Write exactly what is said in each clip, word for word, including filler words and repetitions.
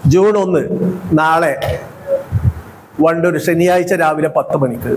June ഒന്ന് നാളെ വണ്ടൂർ ശനിയാഴ്ച രാവിലെ പത്ത് മണിക്ക്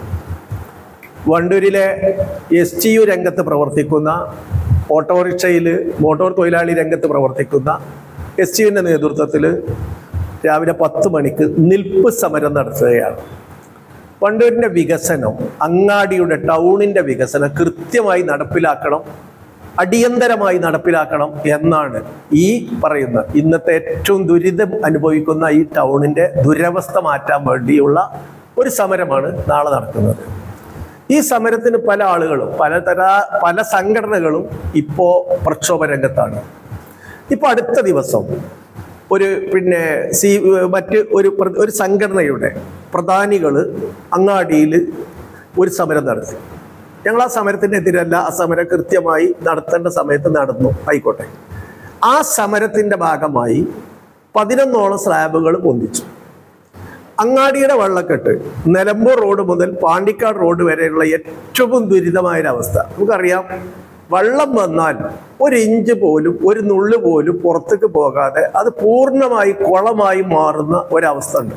വണ്ടൂരിലെ എസ് ടി യു രംഗത്ത് പ്രവർത്തിക്കുന്ന ഓട്ടോറിക്ഷയിൽ മോട്ടോർ തൊഴിലാളി രംഗത്ത് പ്രവർത്തിക്കുന്ന എസ് ടി യുവിൻ്റെ നേതൃത്വത്തിൽ രാവിലെ പത്ത് മണിക്ക് നിൽപ്പ് സമരം നടത്തുകയാണ്. വണ്ടൂരിൻ്റെ വികസനം, അങ്ങാടിയുടെ ടൗണിൻ്റെ വികസനം കൃത്യമായി നടപ്പിലാക്കണം, അടിയന്തരമായി നടപ്പിലാക്കണം എന്നാണ് ഈ പറയുന്ന ഇന്നത്തെ ഏറ്റവും ദുരിതം അനുഭവിക്കുന്ന ഈ ടൗണിൻ്റെ ദുരവസ്ഥ മാറ്റാൻ വേണ്ടിയുള്ള ഒരു സമരമാണ് നാളെ നടക്കുന്നത്. ഈ സമരത്തിന് പല ആളുകളും പലതര പല സംഘടനകളും ഇപ്പോൾ പ്രക്ഷോഭ രംഗത്താണ്. ഇപ്പോൾ അടുത്ത ദിവസം ഒരു പിന്നെ സി മറ്റ് ഒരു ഒരു സംഘടനയുടെ പ്രധാനികൾ അങ്ങാടിയിൽ ഒരു സമരം നടത്തി. ഞങ്ങൾ ആ സമരത്തിൻ്റെ എതിരല്ല, ആ സമരം കൃത്യമായി നടത്തേണ്ട സമയത്ത് നടന്നു, ആയിക്കോട്ടെ. ആ സമരത്തിൻ്റെ ഭാഗമായി പതിനൊന്നോളം സ്ലാബുകൾ പൊന്തിച്ചു. അങ്ങാടിയുടെ വെള്ളക്കെട്ട് നിലമ്പൂർ റോഡ് മുതൽ പാണ്ടിക്കാട് റോഡ് വരെയുള്ള ഏറ്റവും ദുരിതമായൊരവസ്ഥ നമുക്കറിയാം. വെള്ളം വന്നാൽ ഒരു ഇഞ്ച് പോലും ഒരു നുള്ളു പോലും പുറത്തേക്ക് പോകാതെ അത് പൂർണ്ണമായി കുളമായി മാറുന്ന ഒരവസ്ഥ ഉണ്ട്.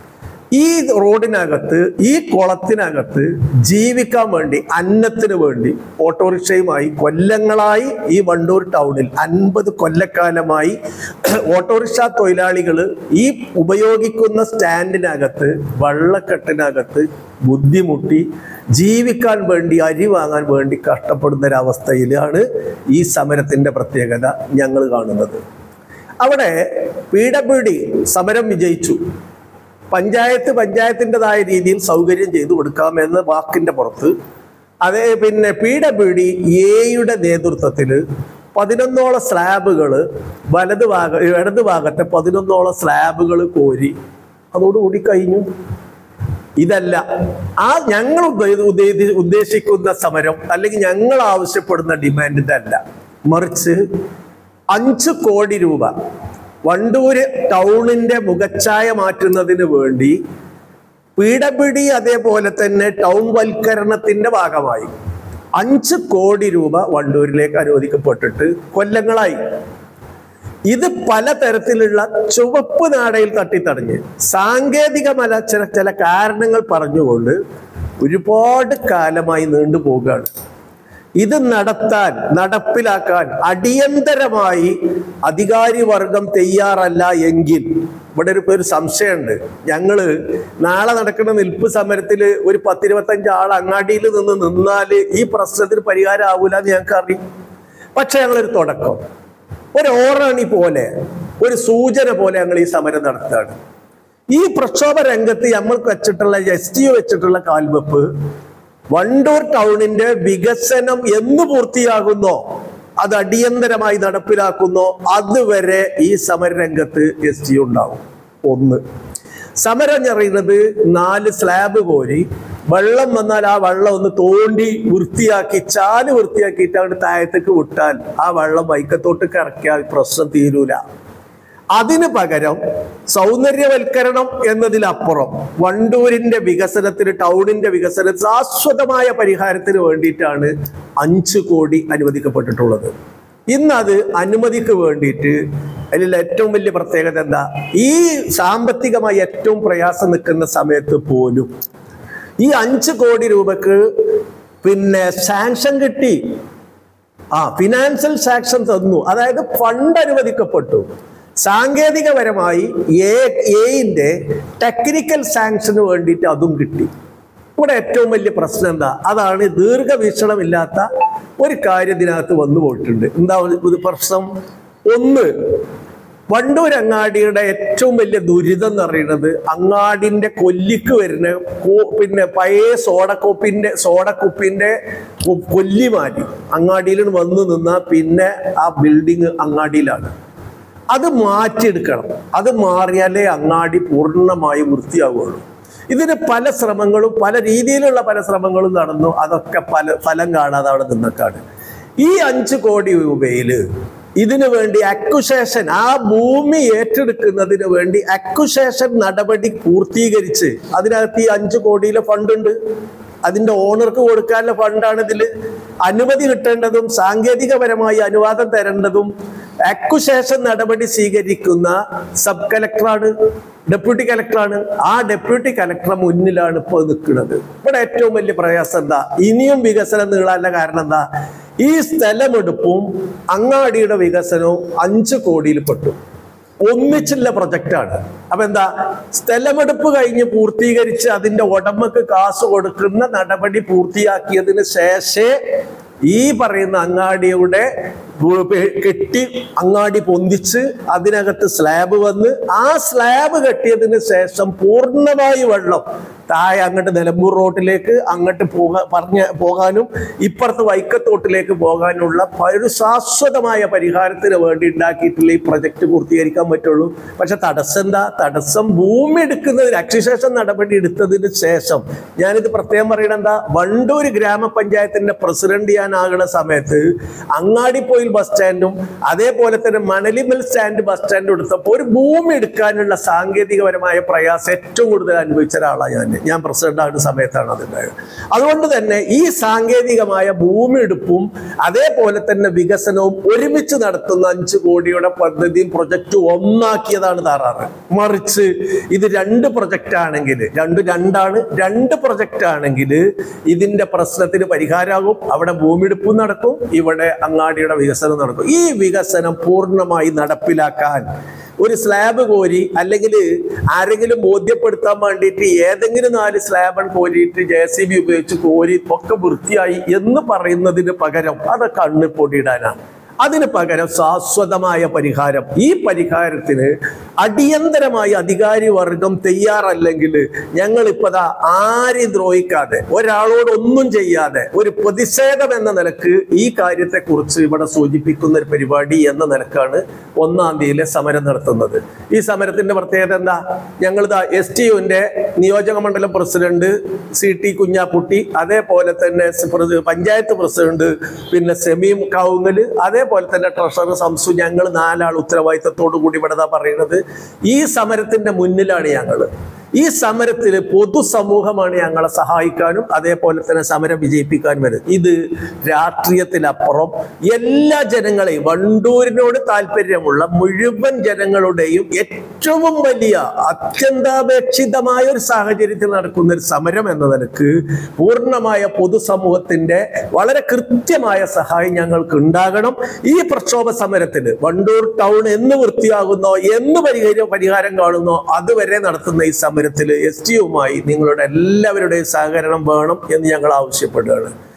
ഈ റോഡിനകത്ത് ഈ കുളത്തിനകത്ത് ജീവിക്കാൻ വേണ്ടി അന്നത്തിന് വേണ്ടി ഓട്ടോറിക്ഷയുമായി കൊല്ലങ്ങളായി ഈ വണ്ടൂർ ടൗണിൽ അൻപത് കൊല്ലക്കാലമായി ഓട്ടോറിക്ഷ തൊഴിലാളികൾ ഈ ഉപയോഗിക്കുന്ന സ്റ്റാൻഡിനകത്ത് വെള്ളക്കെട്ടിനകത്ത് ബുദ്ധിമുട്ടി ജീവിക്കാൻ വേണ്ടി അരി വാങ്ങാൻ വേണ്ടി കഷ്ടപ്പെടുന്ന ഒരവസ്ഥയിലാണ് ഈ സമരത്തിൻ്റെ പ്രത്യേകത ഞങ്ങൾ കാണുന്നത്. അവിടെ പി ഡബ്ല്യു ഡി സമരം വിജയിച്ചു. പഞ്ചായത്ത് പഞ്ചായത്തിൻ്റെതായ രീതിയിൽ സൗകര്യം ചെയ്തു കൊടുക്കാമെന്ന വാക്കിൻ്റെ പുറത്ത് അതേ പിന്നെ പി ഡബ്ല്യു ഡി എയുടെ നേതൃത്വത്തിൽ പതിനൊന്നോളം സ്ലാബുകൾ വലത് ഭാഗ ഇടത് ഭാഗത്തെ പതിനൊന്നോളം സ്ലാബുകൾ കോരി അതോടുകൂടി കഴിഞ്ഞു. ഇതല്ല ആ ഞങ്ങൾ ഉദ്ദേശിക്കുന്ന സമരം അല്ലെങ്കിൽ ഞങ്ങൾ ആവശ്യപ്പെടുന്ന ഡിമാൻഡ് ഇതല്ല, മറിച്ച് അഞ്ച് കോടി രൂപ വണ്ടൂര് ടൗണിന്റെ മുഖച്ഛായ മാറ്റുന്നതിന് വേണ്ടി പി ഡബ്ല്യു ഡി അതേപോലെ തന്നെ ടൗൺ വൽക്കരണത്തിന്റെ ഭാഗമായി അഞ്ച് കോടി രൂപ വണ്ടൂരിലേക്ക് അനുവദിക്കപ്പെട്ടിട്ട് കൊല്ലങ്ങളായി. ഇത് പലതരത്തിലുള്ള ചുവപ്പ് നാടയിൽ തട്ടിത്തടഞ്ഞ് സാങ്കേതികമല്ല ചില ചില കാരണങ്ങൾ പറഞ്ഞുകൊണ്ട് ഒരുപാട് കാലമായി നീണ്ടുപോകുകയാണ്. ഇത് നടത്താൻ നടപ്പിലാക്കാൻ അടിയന്തരമായി അധികാരി വർഗം തയ്യാറല്ല എങ്കിൽ ഇവിടെ ഒരു ഒരു സംശയമുണ്ട്. ഞങ്ങള് നാളെ നടക്കുന്ന നിൽപ്പ് സമരത്തിൽ ഒരു പത്തിരുപത്തഞ്ച് ആൾ അങ്ങാടിയിൽ നിന്ന് നിന്നാൽ ഈ പ്രശ്നത്തിന് പരിഹാരം ആവൂല എന്ന് ഞങ്ങൾക്ക് അറിയും. പക്ഷെ ഞങ്ങളൊരു തുടക്കം, ഒരു ഓറണി പോലെ, ഒരു സൂചന പോലെ ഞങ്ങൾ ഈ സമരം നടത്തുകയാണ്. ഈ പ്രക്ഷോഭ രംഗത്ത് നമ്മൾക്ക് വെച്ചിട്ടുള്ള എസ് ടി ഒ വെച്ചിട്ടുള്ള കാൽവെപ്പ് വണ്ടൂർ ടൗണിന്റെ വികസനം എന്ന് പൂർത്തിയാകുന്നോ അത് അടിയന്തരമായി നടപ്പിലാക്കുന്നോ അതുവരെ ഈ സമരരംഗത്ത് എസ് ടി ഉണ്ടാവും. ഒന്ന്, സമരം പറയുന്നത് നാല് സ്ലാബ് കോരി വെള്ളം വന്നാൽ ആ വെള്ളം ഒന്ന് തോണ്ടി വൃത്തിയാക്കി ചാല് വൃത്തിയാക്കിയിട്ട് അവിടെ താഴത്തേക്ക് വിട്ടാൽ ആ വെള്ളം വൈക്കത്തോട്ട് ഇറക്കിയാൽ പ്രശ്നം തീരൂല. അതിന് പകരം സൗന്ദര്യവൽക്കരണം എന്നതിലപ്പുറം വണ്ടൂരിന്റെ വികസനത്തിന്, ടൗണിന്റെ വികസനത്തിന് ശാശ്വതമായ പരിഹാരത്തിന് വേണ്ടിയിട്ടാണ് അഞ്ച് കോടി അനുവദിക്കപ്പെട്ടിട്ടുള്ളത്. ഇന്ന് അത് അനുമതിക്ക് വേണ്ടിയിട്ട് അതിലുള്ള ഏറ്റവും വലിയ പ്രത്യേകത എന്താ, ഈ സാമ്പത്തികമായി ഏറ്റവും പ്രയാസം നിൽക്കുന്ന സമയത്ത് പോലും ഈ അഞ്ച് കോടി രൂപക്ക് പിന്നെ സാങ്ഷൻ കിട്ടി. ആ ഫിനാൻഷ്യൽ സാങ്ഷൻ തന്നു, അതായത് ഫണ്ട് അനുവദിക്കപ്പെട്ടു. സാങ്കേതികപരമായി എന്റെ ടെക്നിക്കൽ സാങ്ഷന് വേണ്ടിയിട്ട് അതും കിട്ടി. ഇവിടെ ഏറ്റവും വലിയ പ്രശ്നം എന്താ, അതാണ് ദീർഘവീക്ഷണമില്ലാത്ത ഒരു കാര്യം ഇതിനകത്ത് വന്നു പോയിട്ടുണ്ട്. എന്താ ഒരു പ്രശ്നം? ഒന്ന്, വണ്ടൂർ അങ്ങാടിയുടെ ഏറ്റവും വലിയ ദുരിതം എന്ന് പറയുന്നത് അങ്ങാടിന്റെ കൊല്ലിക്ക് വരുന്ന പിന്നെ പഴയ സോഡക്കുപ്പിന്റെ സോഡക്കുപ്പിന്റെ കൊല്ലി മാറ്റി അങ്ങാടിയിൽ വന്നു നിന്നാൽ പിന്നെ ആ ബിൽഡിങ് അങ്ങാടിയിലാണ്. അത് മാറ്റിയെടുക്കണം. അത് മാറിയാലേ അങ്ങാടി പൂർണ്ണമായും വൃത്തിയാവുകയുള്ളൂ. ഇതിന് പല ശ്രമങ്ങളും പല രീതിയിലുള്ള പല ശ്രമങ്ങളും നടന്നു. അതൊക്കെ പല ഫലം കാണാതെ അവിടെ നിന്നൊക്കെയാണ്. ഈ അഞ്ച് കോടി രൂപയിൽ ഇതിനു വേണ്ടി അക്വിസേഷൻ, ആ ഭൂമി ഏറ്റെടുക്കുന്നതിന് വേണ്ടി അക്വിസേഷൻ നടപടി പൂർത്തീകരിച്ച് അതിനകത്ത് ഈ അഞ്ച് കോടിയിലെ ഫണ്ടുണ്ട്. അതിൻ്റെ ഓണർക്ക് കൊടുക്കാനുള്ള ഫണ്ടാണ് ഇതിൽ. അനുമതി കിട്ടേണ്ടതും സാങ്കേതികപരമായി അനുവാദം തരേണ്ടതും അക്വിസേഷൻ നടപടി സ്വീകരിക്കുന്ന സബ് കലക്ടറാണ്, ഡെപ്യൂട്ടി കലക്ടറാണ്. ആ ഡെപ്യൂട്ടി കലക്ടറെ മുന്നിലാണ് ഇപ്പോൾ നിൽക്കുന്നത്. ഇവിടെ ഏറ്റവും വലിയ പ്രയാസം എന്താ? ഇനിയും വികസനം നീളാനുള്ള കാരണം എന്താ? ഈ സ്ഥലമെടുപ്പും അങ്ങാടിയുടെ വികസനവും അഞ്ച് കോടിയിൽ പെട്ടു. ഒന്നിച്ചുള്ള പ്രൊജക്റ്റാണ്. അപ്പൊ എന്താ, സ്ഥലമെടുപ്പ് കഴിഞ്ഞ് പൂർത്തീകരിച്ച് അതിന്റെ ഉടമക്ക് കാശ് കൊടുക്കുന്ന നടപടി പൂർത്തിയാക്കിയതിന് ശേഷേ ഈ പറയുന്ന അങ്ങാടിയുടെ കെട്ടി അങ്ങാടി പൊന്തിച്ച് അതിനകത്ത് സ്ലാബ് വന്ന് ആ സ്ലാബ് കെട്ടിയതിന് ശേഷം പൂർണ്ണമായി വെള്ളം താഴെ അങ്ങോട്ട് നിലമ്പൂർ റോട്ടിലേക്ക് അങ്ങോട്ട് പോകാൻ പറഞ്ഞ പോകാനും ഇപ്പുറത്ത് വൈക്കത്തോട്ടിലേക്ക് പോകാനുള്ള ഒരു ശാശ്വതമായ പരിഹാരത്തിന് വേണ്ടി ഉണ്ടാക്കിയിട്ടുള്ള ഈ പ്രൊജക്ട് പൂർത്തീകരിക്കാൻ പറ്റുള്ളൂ. പക്ഷെ തടസ്സം എന്താ? തടസ്സം ഭൂമി എടുക്കുന്നതിന് അക്വിസേഷൻ നടപടി എടുത്തതിന് ശേഷം, ഞാനിത് പ്രത്യേകം പറയണ എന്താ, വണ്ടൂർ ഗ്രാമപഞ്ചായത്തിന്റെ പ്രസിഡന്റ് ഞാനാകുന്ന സമയത്ത് അങ്ങാടിപ്പോയിൽ ബസ് സ്റ്റാൻഡും അതേപോലെ തന്നെ മണലിമൽ സ്റ്റാൻഡ് ബസ് സ്റ്റാൻഡും എടുത്തപ്പോൾ ഒരു ഭൂമി എടുക്കാനുള്ള സാങ്കേതികപരമായ പ്രയാസം ഏറ്റവും കൂടുതൽ അനുഭവിച്ച ഒരാളാണ് ഞാൻ. ഞാൻ പ്രസിഡന്റ് ആകുന്ന സമയത്താണ് അതുണ്ടായത്. അതുകൊണ്ട് തന്നെ ഈ സാങ്കേതികമായ ഭൂമി എടുപ്പും അതേപോലെ തന്നെ വികസനവും ഒരുമിച്ച് നടത്തുന്ന അഞ്ചു കോടിയുടെ പദ്ധതിയും പ്രൊജക്റ്റും ഒന്നാക്കിയതാണ് താറാറ്. മറിച്ച് ഇത് രണ്ട് പ്രൊജക്റ്റ് ആണെങ്കിൽ, രണ്ട് രണ്ടാണ് രണ്ട് പ്രൊജക്റ്റ് ആണെങ്കിൽ ഇതിന്റെ പ്രശ്നത്തിന് പരിഹാരമാകും. അവിടെ ഭൂമിയെടുപ്പും നടക്കും, ഇവിടെ അങ്ങാടിയുടെ വികസനം നടക്കും. ഈ വികസനം പൂർണ്ണമായി നടപ്പിലാക്കാൻ ഒരു സ്ലാബ് കോരി അല്ലെങ്കിൽ ആരെങ്കിലും ബോധ്യപ്പെടുത്താൻ വേണ്ടിയിട്ട് ഏതെങ്കിലും നാല് സ്ലാബൺ കോരിയിട്ട് ജെ സി ബി ഉപയോഗിച്ച് കോരി ഒക്കെ വൃത്തിയായി എന്ന് പറയുന്നതിന് പകരം അത് കണ്ണ് പൊടിയിടാനാണ്. അതിന് പകരം ശാശ്വതമായ പരിഹാരം. ഈ പരിഹാരത്തിന് അടിയന്തരമായി അധികാരി വർഗം തയ്യാറല്ലെങ്കിൽ ഞങ്ങളിപ്പതാ ആരെയും ദ്രോഹിക്കാതെ ഒരാളോടൊന്നും ചെയ്യാതെ ഒരു പ്രതിഷേധം എന്ന നിലക്ക് ഈ കാര്യത്തെക്കുറിച്ച് ഇവിടെ സൂചിപ്പിക്കുന്ന ഒരു പരിപാടി എന്ന നിലക്കാണ് ഒന്നാം തീയതിയിലെ സമരം നടത്തുന്നത്. ഈ സമരത്തിന്റെ പ്രത്യേകത എന്താ? ഞങ്ങളിതാ എസ് ടി യുവിന്റെ നിയോജക മണ്ഡലം പ്രസിഡന്റ് സി ടി കുഞ്ഞാക്കുട്ടി, അതേപോലെ തന്നെ പഞ്ചായത്ത് പ്രസിഡന്റ് പിന്നെ സെമീം കൗങ്ങല്, അതേ പോലെ തന്നെ ട്രഷറർ സംസു, ഞങ്ങൾ നാലാൾ ഉത്തരവാദിത്തത്തോടു കൂടി ഇവിടെ പറയുന്നത് ഈ സമരത്തിന്റെ മുന്നിലാണ് ഞങ്ങൾ. ഈ സമരത്തിൽ പൊതുസമൂഹമാണ് ഞങ്ങളെ സഹായിക്കാനും അതേപോലെ തന്നെ സമരം വിജയിപ്പിക്കാനും വരുന്നത്. ഇത് രാഷ്ട്രീയത്തിലപ്പുറം എല്ലാ ജനങ്ങളെയും, വണ്ടൂരിനോട് താല്പര്യമുള്ള മുഴുവൻ ജനങ്ങളുടെയും ഏറ്റവും വലിയ അത്യന്താപേക്ഷിതമായ ഒരു സാഹചര്യത്തിൽ നടക്കുന്ന ഒരു സമരം എന്ന നിലക്ക് പൂർണ്ണമായ പൊതുസമൂഹത്തിന്റെ വളരെ കൃത്യമായ സഹായം ഞങ്ങൾക്ക് ഉണ്ടാകണം. ഈ പ്രക്ഷോഭ സമരത്തിന് വണ്ടൂർ ടൗൺ എന്ന് വൃത്തിയാകുന്നോ എന്ന് പരിഹാരം പരിഹാരം കാണുന്നോ അതുവരെ നടത്തുന്ന ഈ സമരം എസ് ടി യുമായി നിങ്ങളുടെ എല്ലാവരുടെയും സഹകരണം വേണം എന്ന് ഞങ്ങൾ ആവശ്യപ്പെടുകയാണ്.